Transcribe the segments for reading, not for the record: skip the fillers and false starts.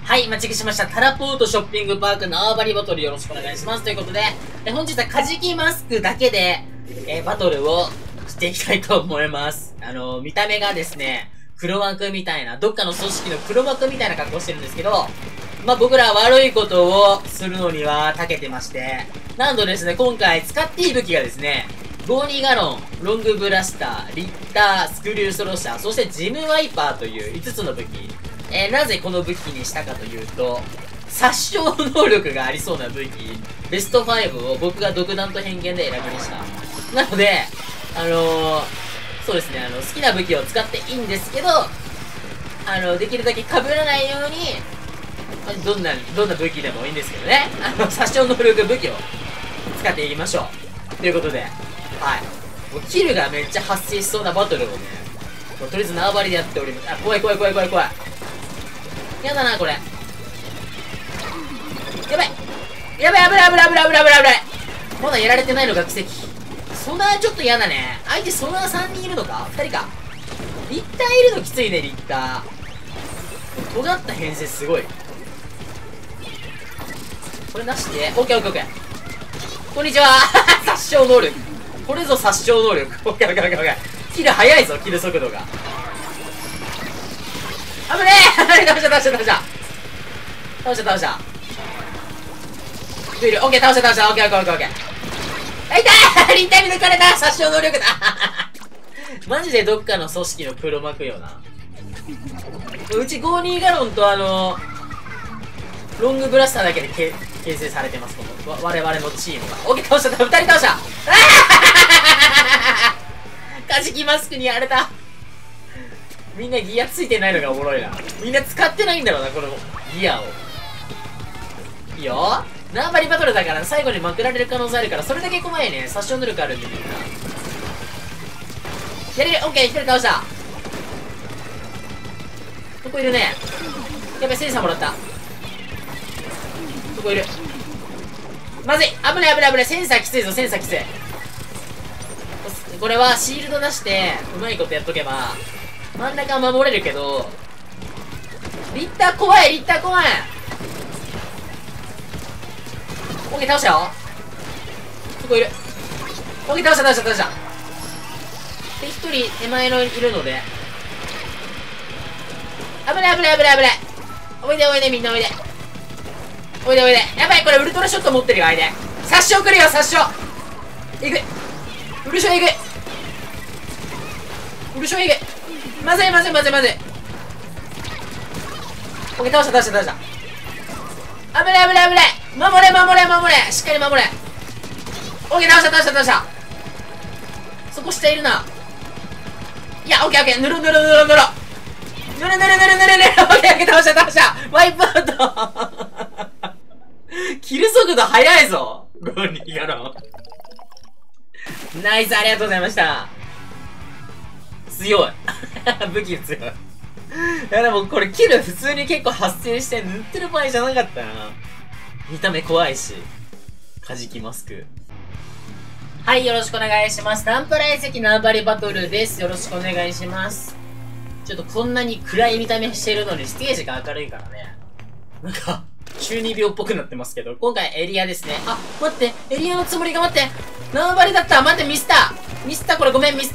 はい、待ちしました。タラポートショッピングパーク縄張りバトルよろしくお願いします。ということで、本日はカジキマスクだけで、バトルをしていきたいと思います。見た目がですね、黒幕みたいな、どっかの組織の黒幕みたいな格好してるんですけど、まあ、僕ら悪いことをするのには長けてまして、なんとですね、今回使っていい武器がですね、52ガロン、ロングブラスター、リッター、スクリュースロッシャー、そしてジムワイパーという5つの武器。なぜこの武器にしたかというと、殺傷能力がありそうな武器、ベスト5を僕が独断と偏見で選びました。なので、そうですね、好きな武器を使っていいんですけど、できるだけ被らないように、どんな武器でもいいんですけどね、殺傷能力武器を使っていきましょう。ということで、はい。もうキルがめっちゃ発生しそうなバトルをね、もうとりあえず縄張りでやっております。あ、怖い。やだな、これ。やばい、危ない。まだやられてないのが奇跡。ソナーちょっと嫌だね。相手ソナー3人いるのか ?2 人か。リッターいるのきついね、リッター。尖った編成すごい。これなしで、オッケー。こんにちは殺傷能力。これぞ殺傷能力。オッケー。キル早いぞ、キル速度が。危ねえ倒したいる。オッケー、倒した。オッケー。痛いリンタイに抜かれた殺傷能力だマジでどっかの組織の黒幕よな。うち52ガロンとロングブラスターだけで形成されてます、この我々のチームが。オッケー、倒した。2人倒した。カジキマスクにやられた。みんなギアついてないのがおもろいな。みんな使ってないんだろうな、このギアを。いいよ。縄張りバトルだから最後にまくられる可能性あるから、それだけ怖いね。殺傷能力あるんでみんな。やれる。オッケー、1人倒した。どこいるね。やべ、センサーもらった。どこいる。まずい。危ない。センサーきついぞ、これはシールド出してうまいことやっとけば真ん中は守れるけど、リッター怖い。オッケー、倒したよ。どこいる。オッケー、倒した。で、1人手前のいるので、危ない。おいで、みんなおいで。やばい、これウルトラショット持ってるよ、相手。殺傷来るよ、殺傷。いく。ウルショいく。まずい。オッケー、倒した。危ない。守れ。しっかり守れ。オッケー、倒した。そこ下いるな。いや、オッケー。ぬる。オッケー、倒した。ワイプアウトキル速度速いぞ。52ガロン。ナイス、ありがとうございました。強い。武器強い。いやでもこれキル普通に結構発生して塗ってる場合じゃなかったな。見た目怖いし。カジキマスク。はい、よろしくお願いします。ナンプラ遺跡縄張りバトルです。よろしくお願いします。ちょっとこんなに暗い見た目してるのにステージが明るいからね。なんか、中二病っぽくなってますけど、今回エリアですね。あ、待って、エリアのつもりが待って。縄張りだった。待って、ミスったこれごめん、ミス。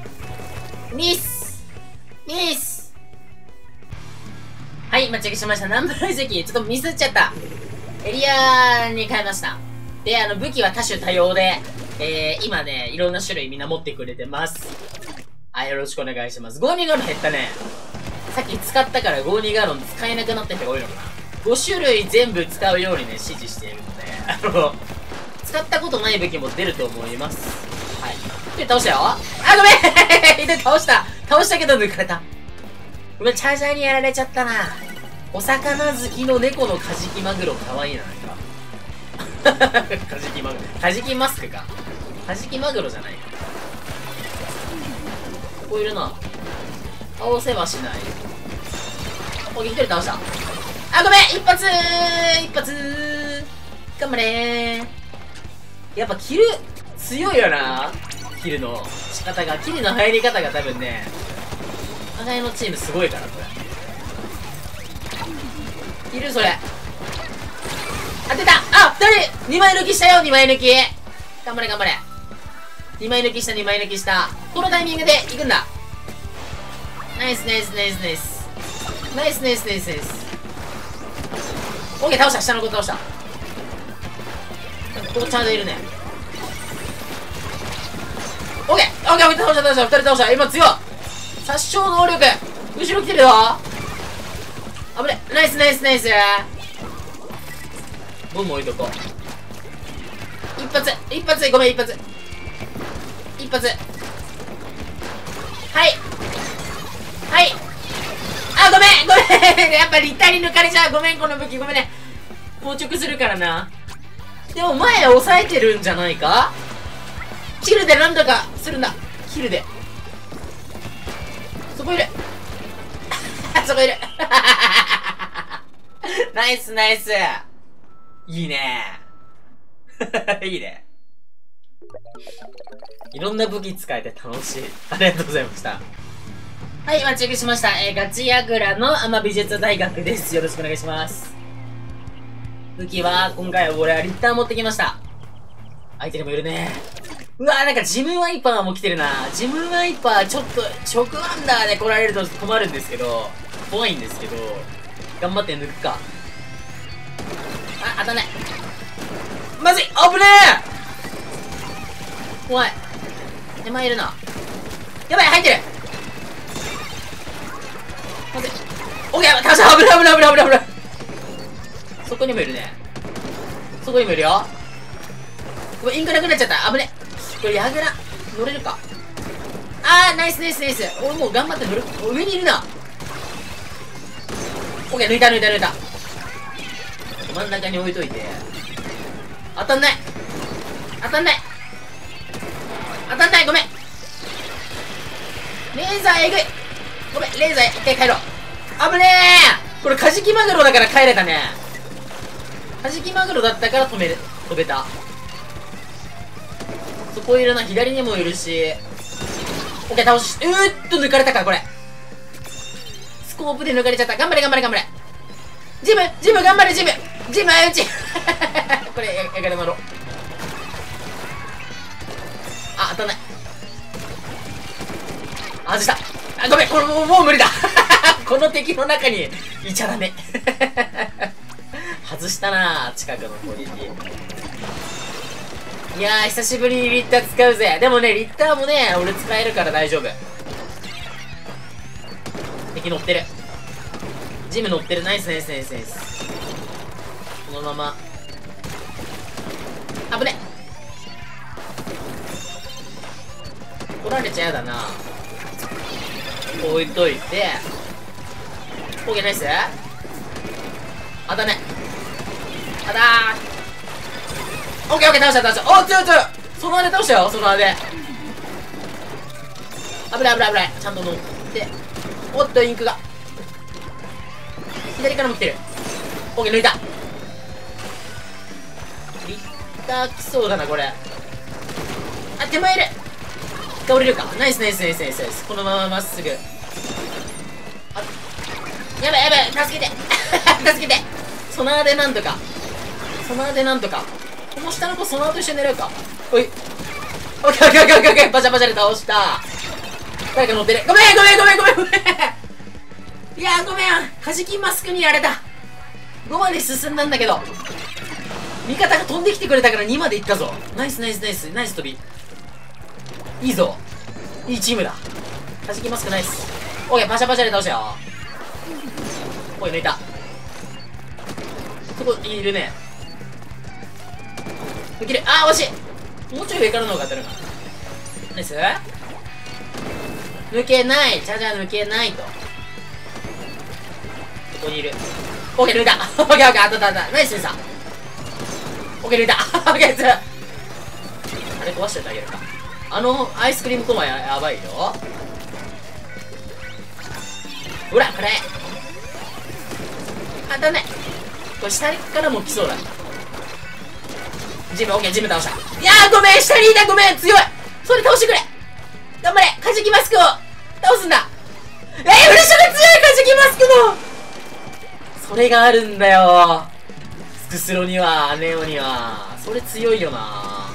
はい、待ちしました。ナンプラ遺跡、ちょっとミスっちゃった。エリアに変えました。で、武器は多種多様で、今ね、いろんな種類みんな持ってくれてます。はい、よろしくお願いします。52ガロン減ったね。さっき使ったから52ガロン使えなくなった人が多いのかな。5種類全部使うようにね、指示しているので、使ったことない武器も出ると思います。はい。で、倒したよ。あ、ごめん倒したけど抜かれた。ごめん、チャージャーにやられちゃったな。お魚好きの猫のカジキマグロかわいいな、なんか。カジキマグロ。カジキマスクか。カジキマグロじゃないか。ここいるな。倒せはしない。お、1人倒した。あ、ごめん一発頑張れー。やっぱキル、強いよな。キルの仕方が、キルの入り方が多分ね、お互いのチームすごいから、これ。 いるそれ。当てた。あ、2人2枚抜きしたよ。2枚抜き。頑張れ頑張れ。2枚抜きした2枚抜きした。このタイミングで行くんだ。ナイスナイスナイスナイスナイスナイスナイスナイス。オッケー、倒した。下の子倒した。ここちゃんといるね。オッケーオッケー、倒した倒した。2人倒した。今強い。殺傷能力。後ろ来てるよ。危ね。ナイスナイスナイス。ボム置いとこう。一発一発。ごめん、一発一発。はいはい。あ、ごめんごめんやっぱリタに抜かれちゃう。ごめん、この武器ごめんね。硬直するからな。でも前押さえてるんじゃないか。キルでなんとかするんだ。キルで。そこいるそこいるナイスナイス。いいねいいね。いろんな武器使えて楽しい。ありがとうございました。はい、今チェックしました。ガチヤグラの天美術大学です。よろしくお願いします。武器は、今回は俺はリッター持ってきました。相手にもいるね。うわー、なんかジムワイパーも来てるな。ジムワイパーちょっと、直アンダーで来られると困るんですけど、怖いんですけど、頑張って抜くか。あ、当たんない。まずい、危ねえ。怖い。手前いるな。やばい、入ってる。まずい。オッケー、倒した。危ない危ない危ない危ない危ない。そこにもいるね。そこにもいるよ。これインクなくなっちゃった。危ね。これヤグラ乗れるか。あー、ナイスナイスナイス。俺もう頑張って乗る。上にいるな。オッケー、抜いた抜いた抜いた。真ん中に置いといて。当たんない当たんない当たんない。ごめん。レーザーえぐい。ごめん、レーザー一回帰ろう。危ねえ。これカジキマグロだから帰れたね。カジキマグロだったから飛べた。そこいるな。左にもいるし。オッケー、倒し、抜かれたか、これ。スコープで抜かれちゃった。頑張れ頑張れ頑張れ。ジム頑張れジム相打ちこれ、やがれまろ。あ、当たんない。外した。あ、ごめん、これもう無理だこの敵の中にいちゃダメ外したなぁ、近くの攻撃。いやー、久しぶりにリッター使うぜ。でもね、リッターもね、俺使えるから大丈夫。敵乗ってる。ジム乗ってる。ナイスナイスナイスナイス。このまま。危ね。取られちゃやだな。置いといて。オッケー、ナイス。あだね。あだー。オッケーオッケー、倒した倒した。お、強い強い。そのあれ倒したよ、そのあれ。危ない危ない危ない。ちゃんと乗って。おっと、インクが。左からも来てる。オッケー、抜いた。リッター来そうだな、これ。あ、手前いる。倒れるか。ナイスナイスナイスナイスナイス。このまままっすぐ。あ、やばいやばい、助けて助けて。ソナーでなんとか。ソナーでなんとか。この下の子ソナーと一緒に狙うか。おい。オッケーオッケーオッケーオッケー。バシャバシャで倒した。誰か乗ってる。ごめんごめんごめんごめんごめんいやーごめん。カジキマスクにやられた。5まで進んだんだけど。味方が飛んできてくれたから2まで行ったぞ。ナイスナイスナイス。ナイス飛び。いいぞ。いいチームだ。カジキマスクナイス。オッケー、パシャパシャで倒したよ。おい、抜いた。そこいるね。抜ける。あー、惜しい。もうちょい上からの方が当たるな。ナイス。抜けない。じゃじゃ抜けないと。ここにいる。オッケー、抜いた。オッケーオッケー、あったあった。ナイスさ。オッケー、抜いた。オッケー、あれ壊しといてあげるか。アイスクリームコマ やばいよ。ほら、これ。当たんない。これ下からも来そうだ。ジム、オッケー、ジム倒した。いやー、ごめん、下にいた。ごめん、強い。それ倒してくれ。頑張れ。カジキマスクを倒すんだ。フレッシュが強い。カジキマスクのそれがあるんだよ。スクスロには、ネオには。それ強いよな。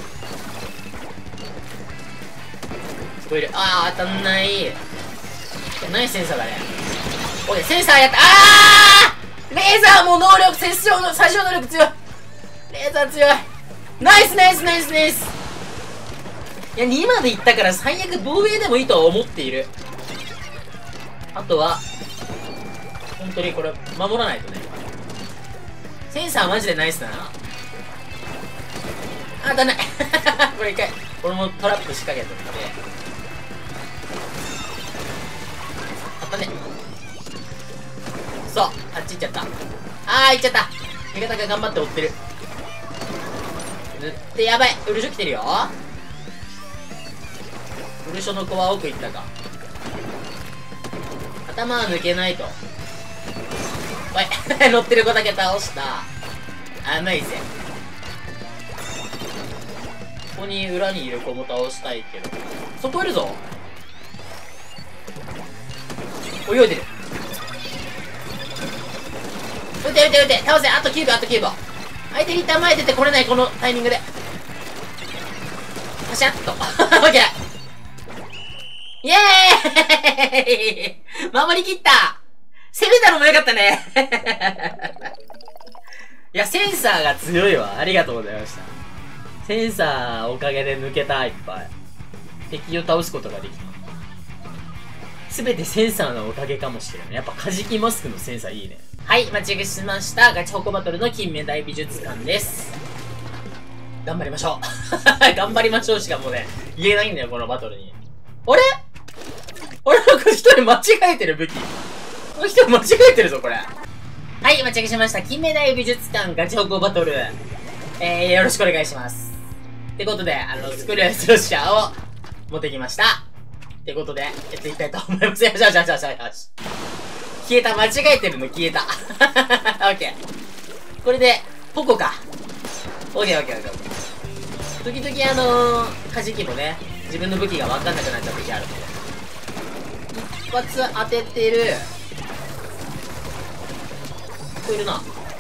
聞こえる。あー、当たんない。いや、何センサーだね。おい、センサーやった。レーザーも能力、殺傷能力強い。レーザー強い。ナイスナイスナイスナイス。いや、2までいったから最悪防衛でもいいとは思っている。あとは、本当にこれ、守らないとね。センサーマジでナイスだな。あ、当たんない。これ一回、これもトラップ仕掛けとって。当たんね。そう、あっち行っちゃった。行っちゃった。味方が頑張って追ってる。塗って、やばい。ウルショ来てるよ。ウルショの子は奥行ったか。頭は抜けないと。おい乗ってる子だけ倒した。甘いぜ。ここに裏にいる子も倒したいけど。そこいるぞ。泳いでる。撃て撃て撃て。倒せ。あと9秒、あと9秒。相手に構えててこれない、このタイミングで。パシャッと。オッケー。イエーイ守りきった。攻めたのもよかったね。いや、センサーが強いわ。ありがとうございました。センサーおかげで抜けた、いっぱい。敵を倒すことができた。すべてセンサーのおかげかもしれない。やっぱカジキマスクのセンサーいいね。はい、待ち受けしました。ガチホコバトルの金目大美術館です。頑張りましょう。頑張りましょうしかもうね、言えないんだよ、このバトルに。あれ俺なんか一人間違えてる武器。この人間違えてるぞ、これ。はい、待ち受けしました。金目大美術館ガチホコバトル。よろしくお願いします。ってことで、スクリュースロッシャーを持ってきました。ってことで、やっていきたいと思います。よしよしよしよしよし。消えた、間違えてるの消えた。オッケー。これで、ポコか。オッケーオッケーオッケー。時々カジキもね、自分の武器が分かんなくなっちゃう時あるので。一発当ててる。ここいるな。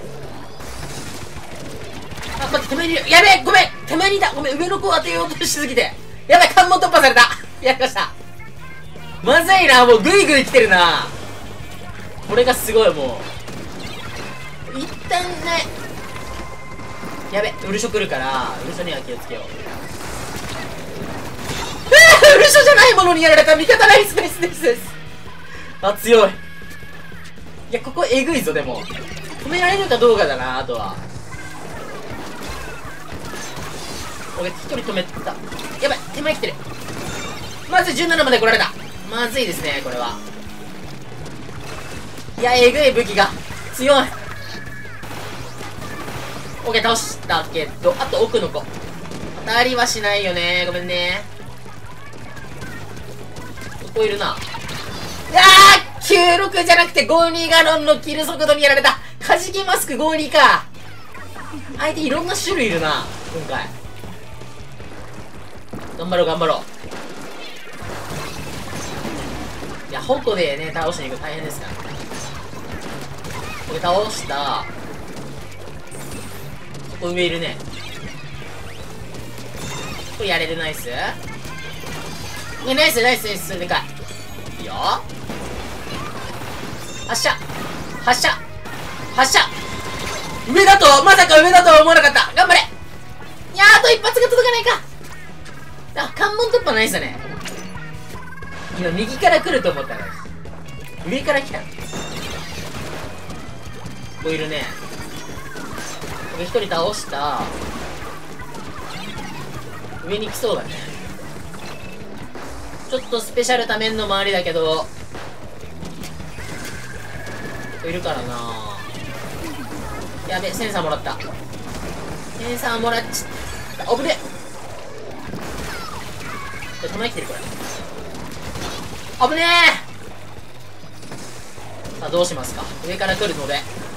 待って、手前にいる。やべえ、ごめん手前にいた。ごめん、上の子を当てようとしすぎて。やばい、関門突破された。やりました。まずいな、もうグイグイ来てるな。これがすごい、もう。一旦ね。やべ、ウルショ来るから、ウルショには気をつけよう。ウルショじゃないものにやられた。味方ナイスナイスナイスです。あ、強い。いや、ここえぐいぞ、でも。止められるかどうかだな、あとは。俺、一人止めた。やばい、手前来てる。まず17まで来られた。まずいですね、これは。いや、えぐい武器が。強い。オッケー、倒したけど、あと奥の子。当たりはしないよね。ごめんね。ここいるな。96じゃなくて52ガロンのキル速度にやられた。カジキマスク52か。相手いろんな種類いるな、今回。頑張ろう頑張ろう。いや、ホットでね、倒しに行く大変ですから。これ倒した。ここ上いるね。これやれる。ナイス。ナイスナイスナイス。でかい。いいよ。発射発射発射。上だとまさか上だとは思わなかった。頑張れ。いやー、あと一発が届かないか。あ、関門突破ナイスだね。今右から来ると思ったら上から来た。ここいるね。これ一人倒した。上に来そうだね。ちょっとスペシャルためんの周りだけどいるからな。やべ、センサーもらった。センサーもらっちゃった。危ねえ。手前来てるこれ。危ねえ。さあどうしますか。上から来るので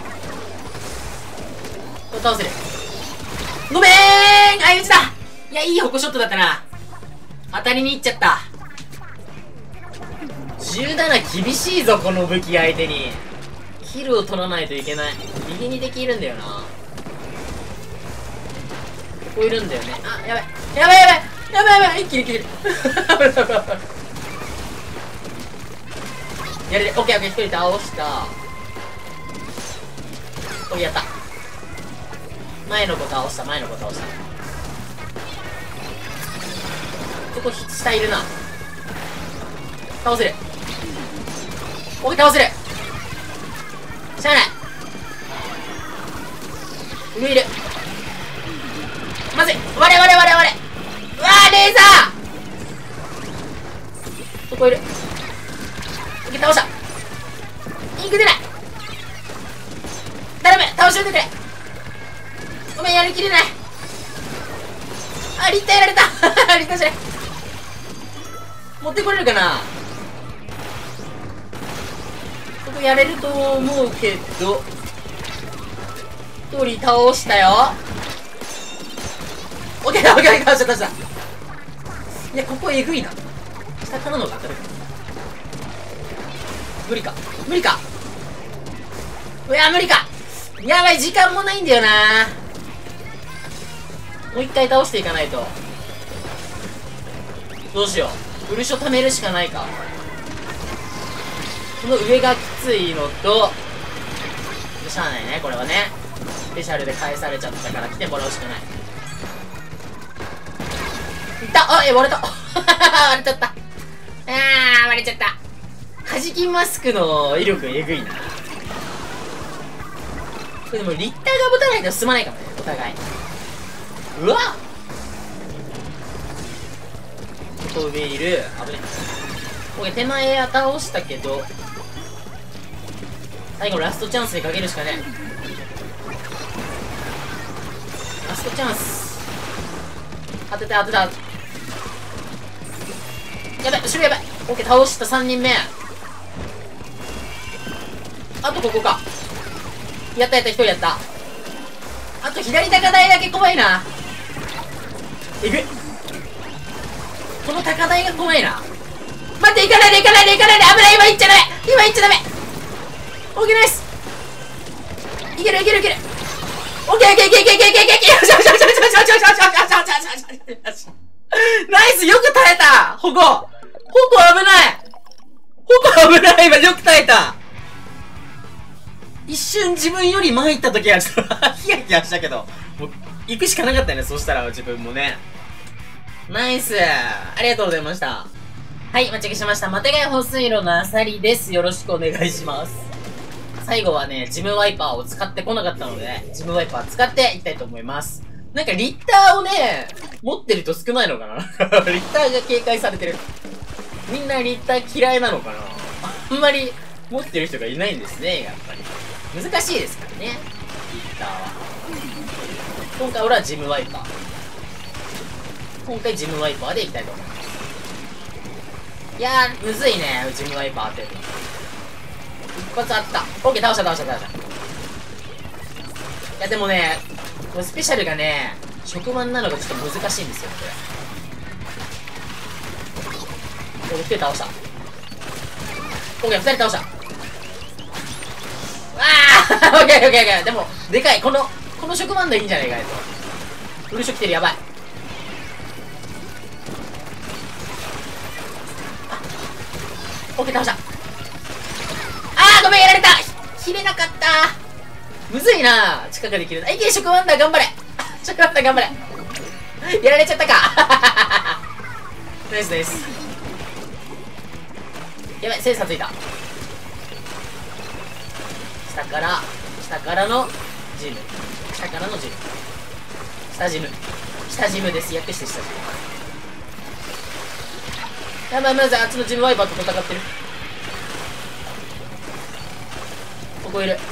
これ倒せる。ごめーん、相打ちだ。いや、いいホコショットだったな。当たりに行っちゃった。17厳しいぞ、この武器相手に。 キルを取らないといけない。右に敵いるんだよな。ここいるんだよね。あ、やばい。やばいやばいやばいやばい、一気に切る。やれ、オッケーオッケー、一人倒した。オッケー、やった。前の子倒した、前の子倒した。ここ下いるな。倒せる。オッケー、倒せる。しゃあない。上いる。まずい。我々。うわー、レーザー。ここいる。オッケー、倒した。インク出ない。頼む、倒しといてくれ。ごめん、やりきれない。あ、立体やられた。立体じゃない。持ってこれるかな。ここやれると思うけど、一人倒したよ。オッケー、倒した。いや、ここえぐいな。下からのが当たるか。無理か。うわ、無理か。やばい、時間もないんだよな。もう一回倒していかないと。どうしよう。ウルショ貯めるしかないか。この上がきついのと、しゃあないね、これはね。スペシャルで返されちゃったから来てもらうしかない。いった。あ、割れた。割れちゃった。割れちゃった。カジキマスクの威力えぐいな。これでもリッターが持たないと進まないかもね、お互い。うわっ、ここ上いる。危ねえ。これ手前倒したけど、最後ラストチャンスにかけるしかねえ。ラストチャンス。当てた。やばい、後ろやばい。オッケー、倒した3人目。あとここか。やった、1人やった。あと左高台だけ怖いな。えぐい。この高台が怖いな。待って、行かないで。危ない。今行っちゃダメ。オッケー、ナイス。いける。オッケー。ナイス、よく耐えた。矛危ない。今よく耐えた。一瞬自分より前行った時はちょっとヒヤヒヤしたけど、もう行くしかなかったよね。そしたら自分もね。ナイス、ありがとうございました。はい、待ち受けしました。マテガイ保水路のあさりです。よろしくお願いします。最後はね、ジムワイパーを使ってこなかったので、ジムワイパー使っていきたいと思います。なんかリッターをね、持ってる人少ないのかな。リッターが警戒されてる。みんなリッター嫌いなのかな。あんまり持ってる人がいないんですね、やっぱり。難しいですからね、リッターは。今回俺はジムワイパー。でいきたいと思います。いやー、むずいね、ジムワイパー当てるの。一発あった。オッケー、倒した。いや、でもね、これスペシャルがね、触腕なのがちょっと難しいんですよ、これ。1人倒した。オッケー、2人倒した。オッケー。でも、でかい。この触腕でいいんじゃないかと。フルショ来てる、やばい。オッケー、倒した。ごめん、やられた。切れなかった。むずいな。近くで切れた。いけ、触腕だ、頑張れ。やられちゃったか。ナイス。やばい、精査ついた。下からのジム。下ジムです。訳して下ジム。やばい、まずあっちのジムワイパーと戦ってる。ここいる。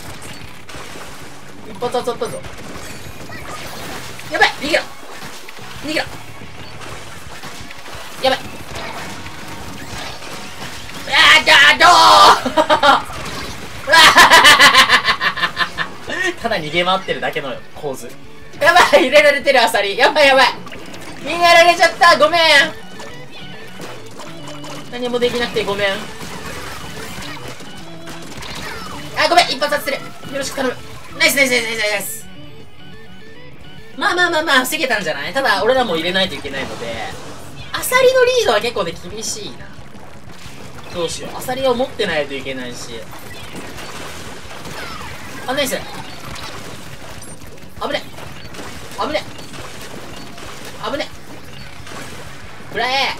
一発当たったぞ。やばい、逃げろ。やばい。ただ逃げ回ってるだけの構図。やばい、入れられてるアサリ。やばい。逃げられちゃった。ごめん。何もできなくてごめん。 あ、ごめん、一発当ててる。よろしく頼む。ナイスナイスナイスナイスナイス。まあまあまあまあ、防げたんじゃない？ただ、俺らも入れないといけないので、アサリのリードは結構ね、厳しいな。どうしよう。アサリを持ってないといけないし。あ、ナイス。危ね。危ね。危ね。くらえ。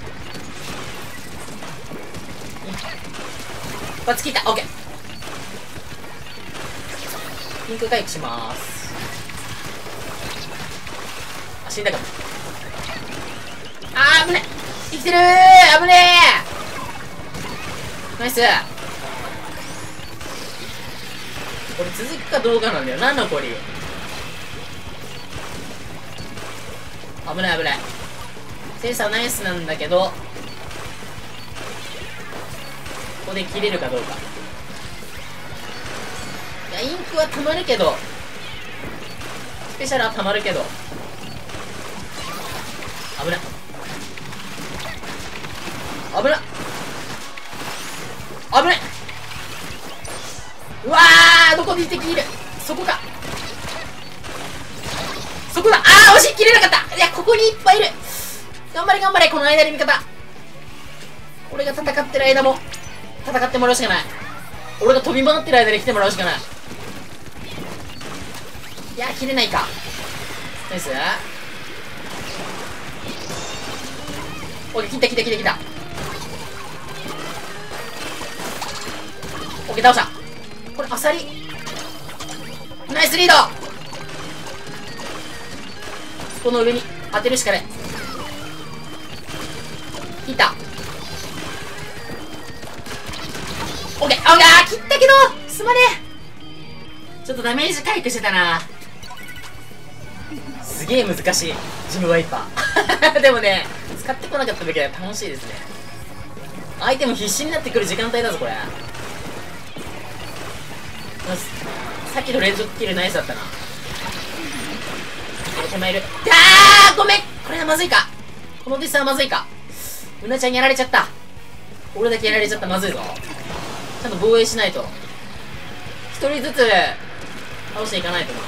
一発切った。オッケー。ピンク回復しまーす。あ、死んだかも。あー、危ね。生きてるー。危ねー。ナイス。これ続くかどうかなんだよな、残り。危ない危ない。センサーナイスなんだけど、ここで切れるかどうか。いや、インクはたまるけど、スペシャルはたまるけど、危ない危ない危ない。うわー、どこに敵いる。そこか。そこだ。あー、惜しい。切れなかった。いや、ここにいっぱいいる。頑張れ頑張れ。この間に味方。俺が戦ってる間も戦ってもらうしかない。俺が飛び回ってる間に来てもらうしかない。いや、切れないか。ナイス。オッケー、切った切った切った切った。オッケー、倒した。これアサリ。ナイスリード。この上に当てるしかない。切った。オッケー。あ、切ったけどすまねえ。ちょっとダメージ回復してたな。すげえ難しいジムワイパーでもね、使ってこなかった時は楽しいですね。相手も必死になってくる時間帯だぞこれ。さっきの連続キルナイスだったな。手前いる。あー、ごめん。これはまずいか。このディスはまずいか。うなちゃんやられちゃった。俺だけやられちゃった。まずいぞ。ちゃんと防衛しないと。一人ずつ倒していかないとな。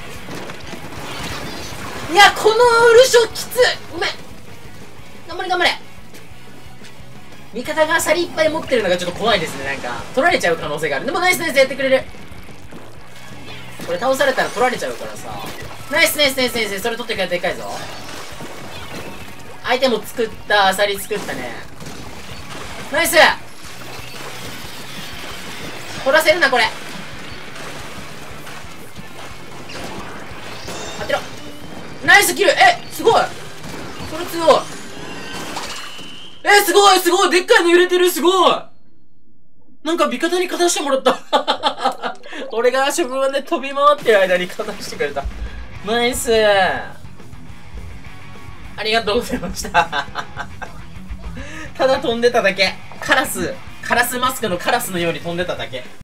いや、このウルショきつい。ごめん。頑張れ頑張れ。味方がアサリいっぱい持ってるのがちょっと怖いですね。なんか取られちゃう可能性がある。でもナイスナイスやってくれる。これ倒されたら取られちゃうからさ。ナイスナイスナイスナイス。それ取ってくれてでかいぞ。相手も作った。アサリ作ったね。ナイス。取らせるなこれ。当てろ。ナイスキル。すごい。それ強い。すごいすごい。でっかいの揺れてる。すごい。なんか味方に勝たしてもらった俺が職場で飛び回ってる間に勝たしてくれた。ナイス。ありがとうございましたただ飛んでただけ。カラスマスクのカラスのように飛んでただけ。